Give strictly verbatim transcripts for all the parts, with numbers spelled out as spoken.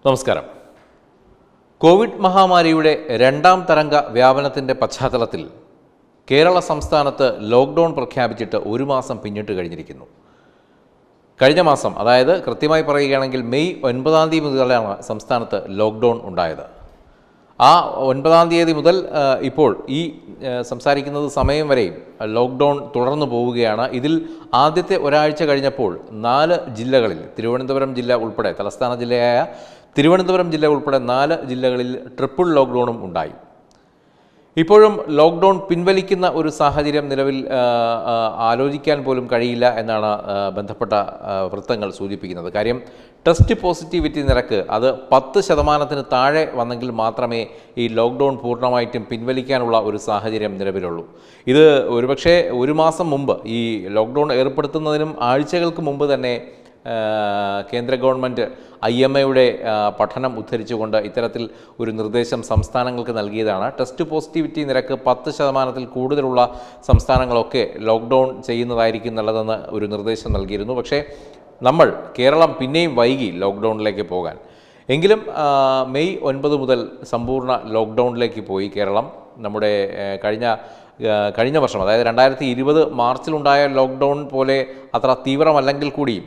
നമസ്കാരം. കോവിഡ് മഹാമാരിയുടെ രണ്ടാം തരംഗ വ്യാപനത്തിൻ്റെ പശ്ചാത്തലത്തിൽ കേരള സംസ്ഥാനത്ത് ലോക്ക്ഡൗൺ പ്രഖ്യാപിച്ചിട്ട് ഒരു മാസം പിന്നിട്ട് കഴിഞ്ഞിരിക്കുന്നു. കഴിഞ്ഞ മാസം, അതായത് കൃത്യമായി പറയുകയാണെങ്കിൽ മെയ് ഒൻപതാം തീയതി മുതലാണ് സംസ്ഥാനത്ത് ലോക്ക്ഡൗൺ ഉണ്ടായത്. ആ ഒൻപതാം തീയതി മുതൽ ഇപ്പോൾ ഈ സംസാരിക്കുന്നത് സമയം വരെയും ലോക്ക്ഡൗൺ തുടർന്നു പോവുകയാണ്. ഇതിൽ ആദ്യത്തെ ഒരാഴ്ച കഴിഞ്ഞപ്പോൾ നാല് ജില്ലകളിൽ, തിരുവനന്തപുരം ജില്ല ഉൾപ്പെടെ, തലസ്ഥാന ജില്ലയായ തിരുവനന്തപുരം ജില്ല ഉൾപ്പെടെ നാല് ജില്ലകളിൽ ട്രിപ്പിൾ ലോക്ക്ഡൗണും ഉണ്ടായി. ഇപ്പോഴും ലോക്ക്ഡൗൺ പിൻവലിക്കുന്ന ഒരു സാഹചര്യം നിലവിൽ ആലോചിക്കാൻ പോലും കഴിയില്ല എന്നാണ് ബന്ധപ്പെട്ട വൃത്തങ്ങൾ സൂചിപ്പിക്കുന്നത്. കാര്യം, ടെസ്റ്റ് പോസിറ്റിവിറ്റി നിരക്ക് അത് പത്ത് ശതമാനത്തിന് താഴെ വന്നെങ്കിൽ മാത്രമേ ഈ ലോക്ക്ഡൗൺ പൂർണ്ണമായിട്ടും പിൻവലിക്കാനുള്ള ഒരു സാഹചര്യം നിലവിലുള്ളൂ. ഇത് ഒരുപക്ഷെ ഒരു മാസം മുമ്പ്, ഈ ലോക്ക്ഡൗൺ ഏർപ്പെടുത്തുന്നതിനും ആഴ്ചകൾക്ക് മുമ്പ് തന്നെ കേന്ദ്ര ഗവൺമെൻറ് ഐ എം എയുടെ പഠനം ഉദ്ധരിച്ചുകൊണ്ട് ഇത്തരത്തിൽ ഒരു നിർദ്ദേശം സംസ്ഥാനങ്ങൾക്ക് നൽകിയതാണ്. ടെസ്റ്റ് പോസിറ്റിവിറ്റി നിരക്ക് പത്ത് ശതമാനത്തിൽ കൂടുതലുള്ള സംസ്ഥാനങ്ങളൊക്കെ ലോക്ക്ഡൗൺ ചെയ്യുന്നതായിരിക്കും നല്ലതെന്ന് ഒരു നിർദ്ദേശം നൽകിയിരുന്നു. പക്ഷേ നമ്മൾ, കേരളം പിന്നെയും വൈകി ലോക്ക്ഡൗണിലേക്ക് പോകാൻ. എങ്കിലും മെയ് ഒൻപത് മുതൽ സമ്പൂർണ്ണ ലോക്ക്ഡൗണിലേക്ക് പോയി കേരളം. നമ്മുടെ കഴിഞ്ഞ കഴിഞ്ഞ വർഷം, അതായത് രണ്ടായിരത്തി ഇരുപത് മാർച്ചിലുണ്ടായ ലോക്ക്ഡൗൺ പോലെ അത്ര തീവ്രമല്ലെങ്കിൽ കൂടിയും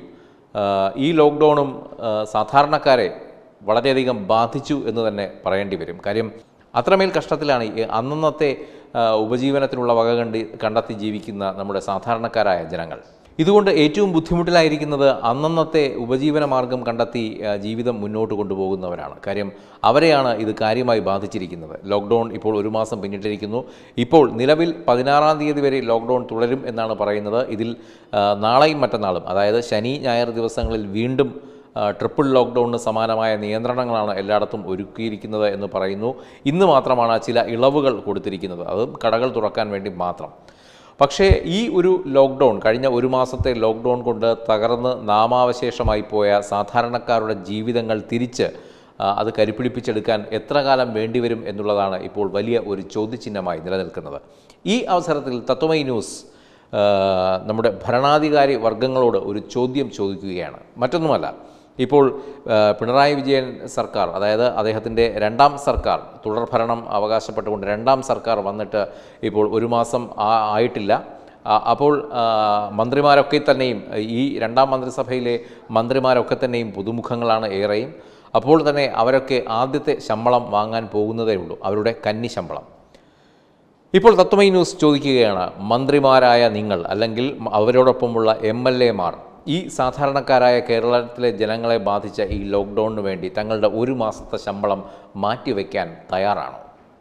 ഈ ലോക്ക്ഡൗണും സാധാരണക്കാരെ വളരെയധികം ബാധിച്ചു എന്ന് തന്നെ പറയേണ്ടി വരും. കാര്യം, അത്രമേൽ കഷ്ടത്തിലാണ് അന്നന്നത്തെ ഉപജീവനത്തിനുള്ള വക കണ്ടി കണ്ടെത്തി ജീവിക്കുന്ന നമ്മുടെ സാധാരണക്കാരായ ജനങ്ങൾ. ഇതുകൊണ്ട് ഏറ്റവും ബുദ്ധിമുട്ടിലായിരിക്കുന്നത് അന്നന്നത്തെ ഉപജീവന മാർഗം കണ്ടെത്തി ജീവിതം മുന്നോട്ട് കൊണ്ടുപോകുന്നവരാണ്. കാര്യം, അവരെയാണ് ഇത് കാര്യമായി ബാധിച്ചിരിക്കുന്നത്. ലോക്ക്ഡൗൺ ഇപ്പോൾ ഒരു മാസം പിന്നിട്ടിരിക്കുന്നു. ഇപ്പോൾ നിലവിൽ പതിനാറാം തീയതി വരെ ലോക്ക്ഡൗൺ തുടരും എന്നാണ് പറയുന്നത്. ഇതിൽ നാളെയും മറ്റന്നാളും, അതായത് ശനി ഞായർ ദിവസങ്ങളിൽ വീണ്ടും ട്രിപ്പിൾ ലോക്ക്ഡൗണിന് സമാനമായ നിയന്ത്രണങ്ങളാണ് എല്ലായിടത്തും ഒരുക്കിയിരിക്കുന്നത് എന്ന് പറയുന്നു. ഇന്ന് മാത്രമാണ് ചില ഇളവുകൾ കൊടുത്തിരിക്കുന്നത്, അതും കടകൾ തുറക്കാൻ വേണ്ടി മാത്രം. പക്ഷേ ഈ ഒരു ലോക്ക്ഡൗൺ, കഴിഞ്ഞ ഒരു മാസത്തെ ലോക്ക്ഡൗൺ കൊണ്ട് തകർന്ന് നാമാവശേഷമായി പോയ സാധാരണക്കാരുടെ ജീവിതങ്ങൾ തിരിച്ച് അത് കരുപ്പിടിപ്പിച്ചെടുക്കാൻ എത്ര കാലം വേണ്ടിവരും എന്നുള്ളതാണ് ഇപ്പോൾ വലിയ ഒരു ചോദ്യചിഹ്നമായി നിലനിൽക്കുന്നത്. ഈ അവസരത്തിൽ തത്വമയി ന്യൂസ് നമ്മുടെ ഭരണാധികാരി വർഗങ്ങളോട് ഒരു ചോദ്യം ചോദിക്കുകയാണ്. മറ്റൊന്നുമല്ല, ഇപ്പോൾ പിണറായി വിജയൻ സർക്കാർ, അതായത് അദ്ദേഹത്തിൻ്റെ രണ്ടാം സർക്കാർ, തുടർഭരണം അവകാശപ്പെട്ടുകൊണ്ട് രണ്ടാം സർക്കാർ വന്നിട്ട് ഇപ്പോൾ ഒരു മാസം ആയിട്ടില്ല. അപ്പോൾ മന്ത്രിമാരൊക്കെ തന്നെയും, ഈ രണ്ടാം മന്ത്രിസഭയിലെ മന്ത്രിമാരൊക്കെ തന്നെയും പുതുമുഖങ്ങളാണ് ഏറെയും. അപ്പോൾ തന്നെ അവരൊക്കെ ആദ്യത്തെ ശമ്പളം വാങ്ങാൻ പോകുന്നതേ ഉള്ളൂ, അവരുടെ കന്നി ശമ്പളം. ഇപ്പോൾ തത്വമയി ന്യൂസ് ചോദിക്കുകയാണ്, മന്ത്രിമാരായ നിങ്ങൾ, അല്ലെങ്കിൽ അവരോടൊപ്പമുള്ള എം എൽ എമാർ, ഈ സാധാരണക്കാരായ കേരളത്തിലെ ജനങ്ങളെ ബാധിച്ച ഈ ലോക്ക്ഡൗണിന് വേണ്ടി തങ്ങളുടെ ഒരു മാസത്തെ ശമ്പളം മാറ്റിവെക്കാൻ തയ്യാറാണോ?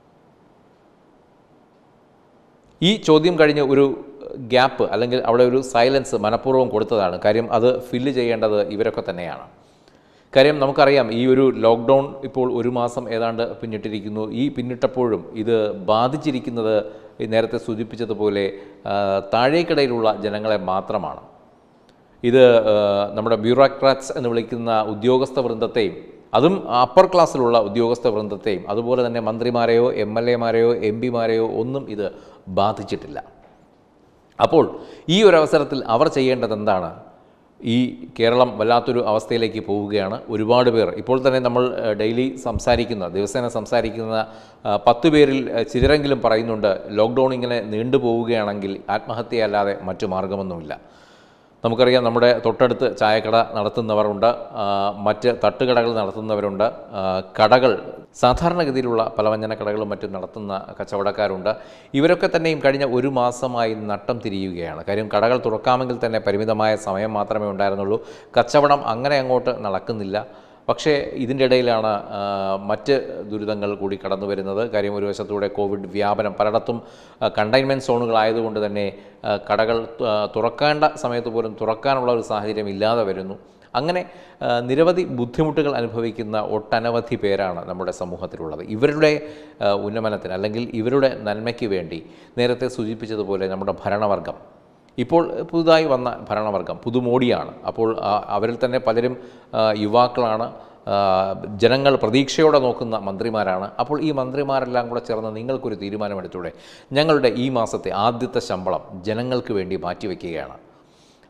ഈ ചോദ്യം കഴിഞ്ഞ് ഒരു ഗ്യാപ്പ്, അല്ലെങ്കിൽ അവിടെ ഒരു സൈലൻസ് മനഃപൂർവ്വം കൊടുത്തതാണ്. കാര്യം, അത് ഫില്ല് ചെയ്യേണ്ടത് ഇവരൊക്കെ തന്നെയാണ്. കാര്യം, നമുക്കറിയാം, ഈ ഒരു ലോക്ക്ഡൗൺ ഇപ്പോൾ ഒരു മാസം ഏതാണ്ട് പിന്നിട്ടിരിക്കുന്നു. ഈ പിന്നിട്ടപ്പോഴും ഇത് ബാധിച്ചിരിക്കുന്നത് നേരത്തെ സൂചിപ്പിച്ചതുപോലെ താഴേക്കിടയിലുള്ള ജനങ്ങളെ മാത്രമാണ്. ഇത് നമ്മുടെ ബ്യൂറോക്രാറ്റ്സ് എന്ന് വിളിക്കുന്ന ഉദ്യോഗസ്ഥ വൃന്ദത്തെയും, അതും അപ്പർ ക്ലാസ്സിലുള്ള ഉദ്യോഗസ്ഥ വൃന്ദത്തെയും, അതുപോലെ തന്നെ മന്ത്രിമാരെയോ എം എൽ എമാരെയോ എം പിമാരെയോ ഒന്നും ഇത് ബാധിച്ചിട്ടില്ല. അപ്പോൾ ഈ ഒരു അവസരത്തിൽ അവർ ചെയ്യേണ്ടത് എന്താണ്? ഈ കേരളം വല്ലാത്തൊരു അവസ്ഥയിലേക്ക് പോവുകയാണ്. ഒരുപാട് പേർ, ഇപ്പോൾ തന്നെ നമ്മൾ ഡെയിലി സംസാരിക്കുന്ന, ദിവസേന സംസാരിക്കുന്ന പത്ത് പേരിൽ ചിലരെങ്കിലും പറയുന്നുണ്ട്, ലോക്ക്ഡൗൺ ഇങ്ങനെ നീണ്ടുപോവുകയാണെങ്കിൽ ആത്മഹത്യയല്ലാതെ മറ്റു മാർഗമൊന്നുമില്ല. നമുക്കറിയാം, നമ്മുടെ തൊട്ടടുത്ത് ചായക്കട നടത്തുന്നവരുണ്ട്, മറ്റ് തട്ടുകടകൾ നടത്തുന്നവരുണ്ട്, കടകൾ, സാധാരണഗതിയിലുള്ള പലവ്യഞ്ജന കടകളും മറ്റും നടത്തുന്ന കച്ചവടക്കാരുണ്ട്. ഇവരൊക്കെ തന്നെയും കഴിഞ്ഞ ഒരു മാസമായി നട്ടം തിരിയുകയാണ്. കാര്യം, കടകൾ തുറക്കാമെങ്കിൽ തന്നെ പരിമിതമായ സമയം മാത്രമേ ഉണ്ടായിരുന്നുള്ളൂ. കച്ചവടം അങ്ങനെ അങ്ങോട്ട് നടക്കുന്നില്ല. പക്ഷേ ഇതിൻ്റെ ഇടയിലാണ് മറ്റ് ദുരിതങ്ങൾ കൂടി കടന്നു വരുന്നത്. കാര്യം, ഒരു വശത്തൂടെ കോവിഡ് വ്യാപനം, പലയിടത്തും കണ്ടെയ്ൻമെൻറ്റ് സോണുകളായതുകൊണ്ട് തന്നെ കടകൾ തുറക്കേണ്ട സമയത്ത് പോലും തുറക്കാനുള്ള ഒരു സാഹചര്യം ഇല്ലാതെ വരുന്നു. അങ്ങനെ നിരവധി ബുദ്ധിമുട്ടുകൾ അനുഭവിക്കുന്ന ഒട്ടനവധി പേരാണ് നമ്മുടെ സമൂഹത്തിലുള്ളത്. ഇവരുടെ ഉന്നമനത്തിന്, അല്ലെങ്കിൽ ഇവരുടെ നന്മയ്ക്ക് വേണ്ടി നേരത്തെ സൂചിപ്പിച്ചതുപോലെ നമ്മുടെ ഭരണവർഗം, ഇപ്പോൾ പുതുതായി വന്ന ഭരണവർഗം പുതുമോടിയാണ്. അപ്പോൾ അവരിൽ തന്നെ പലരും യുവാക്കളാണ്, ജനങ്ങൾ പ്രതീക്ഷയോടെ നോക്കുന്ന മന്ത്രിമാരാണ്. അപ്പോൾ ഈ മന്ത്രിമാരെല്ലാം കൂടെ ചേർന്ന് നിങ്ങൾക്കൊരു തീരുമാനമെടുത്തൂടെ, ഞങ്ങളുടെ ഈ മാസത്തെ ആദ്യത്തെ ശമ്പളം ജനങ്ങൾക്ക് വേണ്ടി മാറ്റിവെക്കുകയാണ്.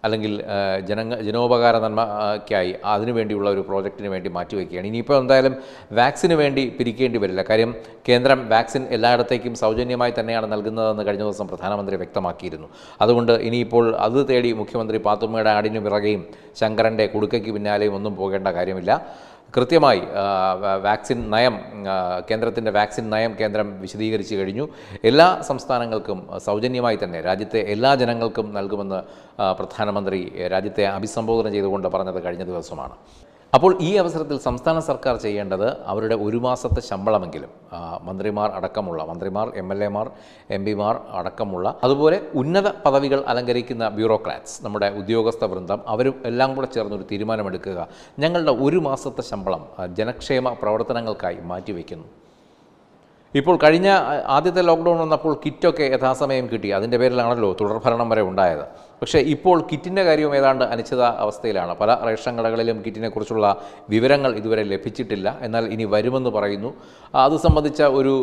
അല്ലെങ്കിൽ ജന ജനോപകാര നന്മയ്ക്കായി അതിനുവേണ്ടിയുള്ള ഒരു പ്രോജക്റ്റിന് വേണ്ടി മാറ്റിവെക്കുകയാണ്. ഇനിയിപ്പോൾ എന്തായാലും വാക്സിന് വേണ്ടി പിരിക്കേണ്ടി വരില്ല. കാര്യം കേന്ദ്രം വാക്സിൻ എല്ലായിടത്തേക്കും സൗജന്യമായി തന്നെയാണ് നൽകുന്നതെന്ന് കഴിഞ്ഞ ദിവസം പ്രധാനമന്ത്രി വ്യക്തമാക്കിയിരുന്നു. അതുകൊണ്ട് ഇനിയിപ്പോൾ അത് തേടി മുഖ്യമന്ത്രി പാത്തുമ്മയുടെ ആടിനു പിറകെയും ശങ്കരൻ്റെ കുടുക്കയ്ക്ക് പിന്നാലെയും ഒന്നും പോകേണ്ട കാര്യമില്ല. കൃത്യമായി വാക്സിൻ നയം കേന്ദ്രത്തിൻ്റെ വാക്സിൻ നയം കേന്ദ്രം വിശദീകരിച്ചു കഴിഞ്ഞു. എല്ലാ സംസ്ഥാനങ്ങൾക്കും സൗജന്യമായി തന്നെ രാജ്യത്തെ എല്ലാ ജനങ്ങൾക്കും നൽകുമെന്ന് പ്രധാനമന്ത്രി രാജ്യത്തെ അഭിസംബോധന ചെയ്തുകൊണ്ട് പറഞ്ഞത് കഴിഞ്ഞ ദിവസമാണ്. അപ്പോൾ ഈ അവസരത്തിൽ സംസ്ഥാന സർക്കാർ ചെയ്യേണ്ടത് അവരുടെ ഒരു മാസത്തെ ശമ്പളമെങ്കിലും മന്ത്രിമാർ അടക്കമുള്ള മന്ത്രിമാർ എം എൽ എമാർ എം പിമാർ അടക്കമുള്ള അതുപോലെ ഉന്നത പദവികൾ അലങ്കരിക്കുന്ന ബ്യൂറോക്രാറ്റ്സ് നമ്മുടെ ഉദ്യോഗസ്ഥ വൃന്ദം അവരും എല്ലാം കൂടെ ചേർന്നൊരു തീരുമാനമെടുക്കുക. ഞങ്ങളുടെ ഒരു മാസത്തെ ശമ്പളം ജനക്ഷേമ പ്രവർത്തനങ്ങൾക്കായി മാറ്റിവെക്കുന്നു. ഇപ്പോൾ കഴിഞ്ഞ ആദ്യത്തെ ലോക്ക്ഡൗൺ വന്നപ്പോൾ കിറ്റൊക്കെ യഥാസമയം കിട്ടി. അതിൻ്റെ പേരിലാണല്ലോ തുടർഭരണം വരെ ഉണ്ടായത്. പക്ഷേ ഇപ്പോൾ കിറ്റിൻ്റെ കാര്യവും ഏതാണ്ട് അനിശ്ചിത അവസ്ഥയിലാണ്. പല റേഷൻ കടകളിലും കിറ്റിനെക്കുറിച്ചുള്ള വിവരങ്ങൾ ഇതുവരെ ലഭിച്ചിട്ടില്ല. എന്നാൽ ഇനി വരുമെന്ന് പറയുന്നു. അത് സംബന്ധിച്ച ഒരു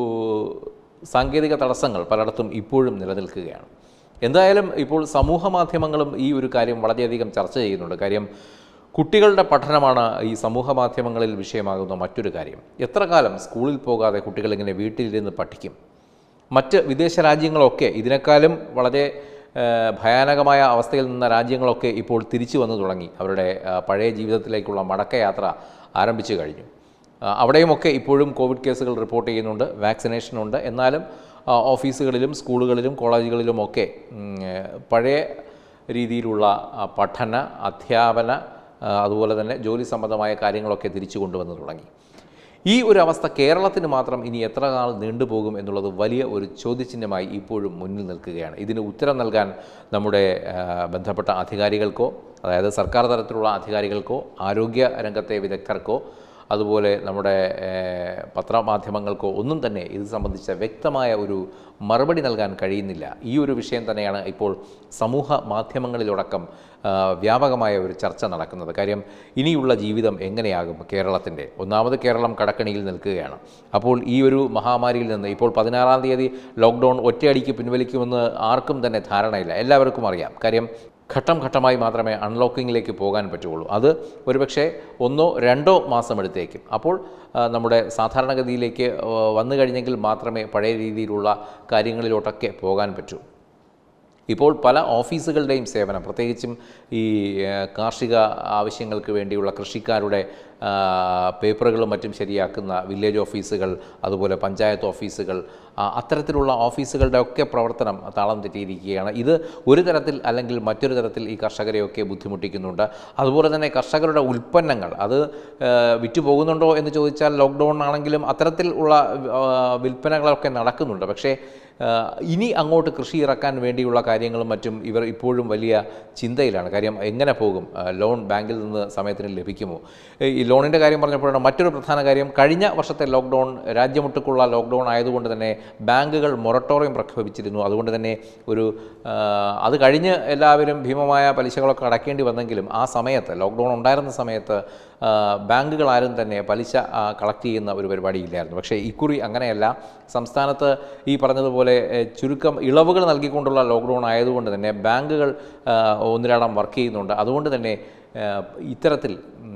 സാങ്കേതിക തടസ്സങ്ങൾ പലയിടത്തും ഇപ്പോഴും നിലനിൽക്കുകയാണ്. എന്തായാലും ഇപ്പോൾ സമൂഹ മാധ്യമങ്ങളും ഈ ഒരു കാര്യം വളരെയധികം ചർച്ച ചെയ്യുന്നുണ്ട്. കാര്യം കുട്ടികളുടെ പഠനമാണ് ഈ സമൂഹ മാധ്യമങ്ങളിൽ വിഷയമാകുന്ന മറ്റൊരു കാര്യം. എത്ര കാലം സ്കൂളിൽ പോകാതെ കുട്ടികളിങ്ങനെ വീട്ടിലിരുന്ന് പഠിക്കും? മറ്റ് വിദേശ രാജ്യങ്ങളൊക്കെ ഇതിനേക്കാളും വളരെ ഭയാനകമായ അവസ്ഥയിൽ നിന്ന രാജ്യങ്ങളൊക്കെ ഇപ്പോൾ തിരിച്ചു വന്നു തുടങ്ങി. അവരുടെ പഴയ ജീവിതത്തിലേക്കുള്ള മടക്കയാത്ര ആരംഭിച്ചു കഴിഞ്ഞു. അവിടെയുമൊക്കെ ഇപ്പോഴും കോവിഡ് കേസുകൾ റിപ്പോർട്ട് ചെയ്യുന്നുണ്ട്, വാക്സിനേഷനുണ്ട്. എന്നാലും ഓഫീസുകളിലും സ്കൂളുകളിലും കോളേജുകളിലുമൊക്കെ പഴയ രീതിയിലുള്ള പഠന അധ്യാപന അതുപോലെ തന്നെ ജോലി സംബന്ധമായ കാര്യങ്ങളൊക്കെ തിരിച്ചു കൊണ്ടുവന്ന് തുടങ്ങി. ഈ ഒരു അവസ്ഥ കേരളത്തിന് മാത്രം ഇനി എത്ര നാൾ നീണ്ടുപോകും എന്നുള്ളത് വലിയ ഒരു ചോദ്യചിഹ്നമായി ഇപ്പോഴും മുന്നിൽ നിൽക്കുകയാണ്. ഇതിന് ഉത്തരം നൽകാൻ നമ്മുടെ ബന്ധപ്പെട്ട അധികാരികൾക്കോ, അതായത് സർക്കാർ തലത്തിലുള്ള അധികാരികൾക്കോ, ആരോഗ്യ രംഗത്തെ വിദഗ്ധർക്കോ, അതുപോലെ നമ്മുടെ പത്രമാധ്യമങ്ങൾക്കോ ഒന്നും തന്നെ ഇത് സംബന്ധിച്ച വ്യക്തമായ ഒരു മറുപടി നൽകാൻ കഴിയുന്നില്ല. ഈ ഒരു വിഷയം തന്നെയാണ് ഇപ്പോൾ സമൂഹ മാധ്യമങ്ങളിലടക്കം വ്യാപകമായ ഒരു ചർച്ച നടക്കുന്നത്. കാര്യം ഇനിയുള്ള ജീവിതം എങ്ങനെയാകും കേരളത്തിൻ്റെ? ഒന്നാമത് കേരളം കടക്കണിയിൽ നിൽക്കുകയാണ്. അപ്പോൾ ഈ ഒരു മഹാമാരിയിൽ നിന്ന് ഇപ്പോൾ പതിനാറാം തീയതി ലോക്ക്ഡൗൺ ഒറ്റയടിക്ക് പിൻവലിക്കുമെന്ന് ആർക്കും തന്നെ ധാരണയില്ല. എല്ലാവർക്കും അറിയാം. കാര്യം ഘട്ടം ഘട്ടമായി മാത്രമേ അൺലോക്കിങ്ങിലേക്ക് പോകാൻ പറ്റുകയുള്ളൂ. അത് ഒരുപക്ഷെ ഒന്നോ രണ്ടോ മാസം എടുത്തേക്കും. അപ്പോൾ നമ്മുടെ സാധാരണഗതിയിലേക്ക് വന്നു കഴിഞ്ഞെങ്കിൽ മാത്രമേ പഴയ രീതിയിലുള്ള കാര്യങ്ങളിലോട്ടൊക്കെ പോകാൻ പറ്റൂ. ഇപ്പോൾ പല ഓഫീസുകളുടെയും സേവനം, പ്രത്യേകിച്ചും ഈ കാർഷിക ആവശ്യങ്ങൾക്ക് വേണ്ടിയുള്ള കൃഷിക്കാരുടെ പേപ്പറുകളും മറ്റും ശരിയാക്കുന്ന വില്ലേജ് ഓഫീസുകൾ, അതുപോലെ പഞ്ചായത്ത് ഓഫീസുകൾ, അത്തരത്തിലുള്ള ഓഫീസുകളുടെ ഒക്കെ പ്രവർത്തനം താളം തെറ്റിയിരിക്കുകയാണ്. ഇത് ഒരു തരത്തിൽ അല്ലെങ്കിൽ മറ്റൊരു തരത്തിൽ ഈ കർഷകരെയൊക്കെ ബുദ്ധിമുട്ടിക്കുന്നുണ്ട്. അതുപോലെ തന്നെ കർഷകരുടെ ഉൽപ്പന്നങ്ങൾ അത് വിറ്റുപോകുന്നുണ്ടോ എന്ന് ചോദിച്ചാൽ ലോക്ക്ഡൗൺ ആണെങ്കിലും അത്തരത്തിൽ ഉള്ള വിൽപ്പനകളൊക്കെ നടക്കുന്നുണ്ട്. പക്ഷേ ഇനി അങ്ങോട്ട് കൃഷി ഇറക്കാൻ വേണ്ടിയുള്ള കാര്യങ്ങളും മറ്റും ഇവർ ഇപ്പോഴും വലിയ ചിന്തയിലാണ്. കാര്യം എങ്ങനെ പോകും? ലോൺ ബാങ്കിൽ നിന്ന് സമയത്തിന് ലഭിക്കുമോ? ഈ ലോണിൻ്റെ കാര്യം പറഞ്ഞപ്പോഴാണ് മറ്റൊരു പ്രധാന കാര്യം, കഴിഞ്ഞ വർഷത്തെ ലോക്ക്ഡൗൺ രാജ്യമൊട്ടുക്കുള്ള ലോക്ക്ഡൗൺ ആയതുകൊണ്ട് തന്നെ ബാങ്കുകൾ മൊറട്ടോറിയം പ്രഖ്യാപിച്ചിരുന്നു. അതുകൊണ്ട് തന്നെ ഒരു അത് കഴിഞ്ഞ് എല്ലാവരും ഭീമമായ പലിശകളൊക്കെ അടയ്ക്കേണ്ടി വന്നെങ്കിലും ആ സമയത്ത് ലോക്ക്ഡൗൺ ഉണ്ടായിരുന്ന സമയത്ത് ബാങ്കുകളാരും തന്നെ പലിശ കളക്ട് ചെയ്യുന്ന ഒരു പരിപാടിയില്ലായിരുന്നു. പക്ഷേ ഇക്കുറി അങ്ങനെയല്ല. സംസ്ഥാനത്ത് ഈ പറഞ്ഞതുപോലെ ചുരുക്കം ഇളവുകൾ നൽകിക്കൊണ്ടുള്ള ലോക്ക്ഡൗൺ ആയതുകൊണ്ട് തന്നെ ബാങ്കുകൾ ഒന്നിരാടം വർക്ക് ചെയ്യുന്നുണ്ട്. അതുകൊണ്ട് തന്നെ ഇത്തരത്തിൽ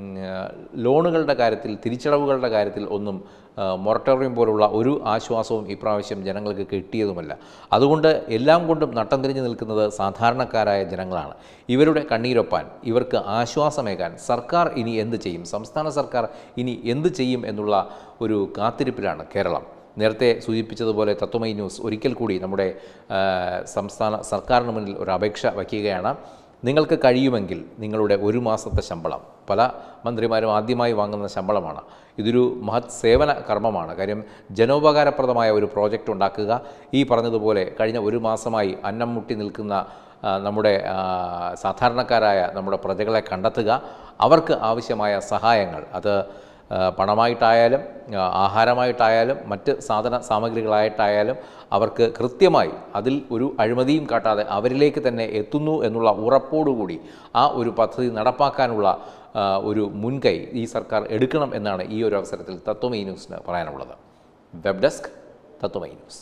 ലോണുകളുടെ കാര്യത്തിൽ, തിരിച്ചടവുകളുടെ കാര്യത്തിൽ ഒന്നും മൊറട്ടോറിയം പോലുള്ള ഒരു ആശ്വാസവും ഇപ്രാവശ്യം ജനങ്ങൾക്ക് കിട്ടിയതുമല്ല. അതുകൊണ്ട് എല്ലാം കൊണ്ടും നട്ടം തിരിഞ്ഞു നിൽക്കുന്നത് സാധാരണക്കാരായ ജനങ്ങളാണ്. ഇവരുടെ കണ്ണീരൊപ്പാൻ, ഇവർക്ക് ആശ്വാസമേകാൻ സർക്കാർ ഇനി എന്ത് ചെയ്യും, സംസ്ഥാന സർക്കാർ ഇനി എന്ത് ചെയ്യും എന്നുള്ള ഒരു കാത്തിരിപ്പിലാണ് കേരളം. നേരത്തെ സൂചിപ്പിച്ചതുപോലെ തത്വമയി ന്യൂസ് ഒരിക്കൽ കൂടി നമ്മുടെ സംസ്ഥാന സർക്കാരിന് മുന്നിൽ ഒരു അപേക്ഷ വയ്ക്കുകയാണ്. നിങ്ങൾക്ക് കഴിയുമെങ്കിൽ നിങ്ങളുടെ ഒരു മാസത്തെ ശമ്പളം, പല മന്ത്രിമാരും ആദ്യമായി വാങ്ങുന്ന ശമ്പളമാണ്, ഇതൊരു മഹത് സേവന കർമ്മമാണ്. കാര്യം ജനോപകാരപ്രദമായ ഒരു പ്രോജക്റ്റ് ഉണ്ടാക്കുക. ഈ പറഞ്ഞതുപോലെ കഴിഞ്ഞ ഒരു മാസമായി അന്നം മുട്ടി നിൽക്കുന്ന നമ്മുടെ സാധാരണക്കാരായ നമ്മുടെ പ്രജകളെ കണ്ടെത്തുക, അവർക്ക് ആവശ്യമായ സഹായങ്ങൾ, അത് പണമായിട്ടായാലും ആഹാരമായിട്ടായാലും മറ്റ് സാധന സാമഗ്രികളായിട്ടായാലും അവർക്ക് കൃത്യമായി അതിൽ ഒരു അഴിമതിയും കാട്ടാതെ അവരിലേക്ക് തന്നെ എത്തുന്നു എന്നുള്ള ഉറപ്പോടുകൂടി ആ ഒരു പദ്ധതി നടപ്പാക്കാനുള്ള ഒരു മുൻകൈ ഈ സർക്കാർ എടുക്കണം എന്നാണ് ഈ ഒരു അവസരത്തിൽ തത്വമയി ന്യൂസിന് പറയാനുള്ളത്. Web desk, Tatwamayi news.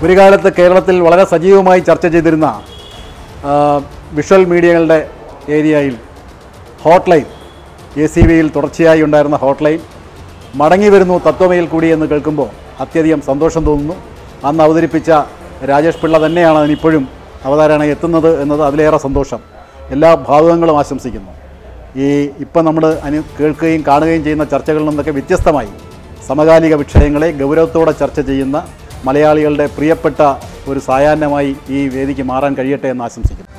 ഒരു കാലത്ത് കേരളത്തിൽ വളരെ സജീവമായി ചർച്ച ചെയ്തിരുന്ന വിഷ്വൽ മീഡിയകളുടെ ഏരിയയിൽ ഹോട്ട് ലൈൻ, എ സി വിയിൽ തുടർച്ചയായി ഉണ്ടായിരുന്ന ഹോട്ട് ലൈൻ മടങ്ങി വരുന്നു തത്വമയിൽ കൂടി എന്ന് കേൾക്കുമ്പോൾ അത്യധികം സന്തോഷം തോന്നുന്നു. അന്ന് അവതരിപ്പിച്ച രാജേഷ് പിള്ള തന്നെയാണ് അതിനിപ്പോഴും അവതാരണ എത്തുന്നത് എന്നത് അതിലേറെ സന്തോഷം. എല്ലാ ഭാവുകങ്ങളും ആശംസിക്കുന്നു. ഈ ഇപ്പം നമ്മൾ അനു കേൾക്കുകയും കാണുകയും ചെയ്യുന്ന ചർച്ചകളിൽ നിന്നൊക്കെ വ്യത്യസ്തമായി സമകാലിക വിഷയങ്ങളെ ഗൗരവത്തോടെ ചർച്ച ചെയ്യുന്ന മലയാളികളുടെ പ്രിയപ്പെട്ട ഒരു സായാഹ്നമായി ഈ വേദിക്ക് മാറാൻ കഴിയട്ടെ എന്ന് ആശംസിക്കുന്നു.